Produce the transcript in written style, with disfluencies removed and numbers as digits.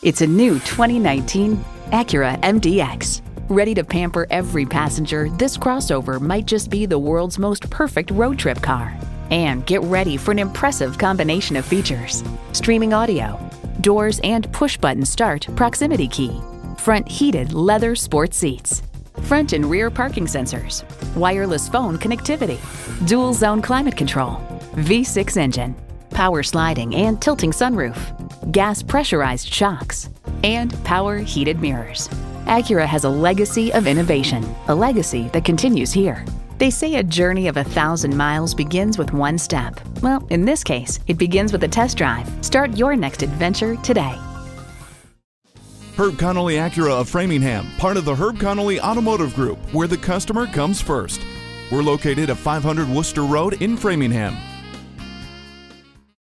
It's a new 2019 Acura MDX. Ready to pamper every passenger, this crossover might just be the world's most perfect road trip car. And get ready for an impressive combination of features: streaming audio, doors and push-button start proximity key, front heated leather sports seats, front and rear parking sensors, wireless phone connectivity, dual zone climate control, V6 engine, power sliding and tilting sunroof, gas pressurized shocks, and power heated mirrors. Acura has a legacy of innovation, a legacy that continues here. They say a journey of 1,000 miles begins with one step. Well, in this case, it begins with a test drive. Start your next adventure today. Herb Connolly Acura of Framingham, part of the Herb Connolly Automotive Group, where the customer comes first. We're located at 500 Worcester Road in Framingham.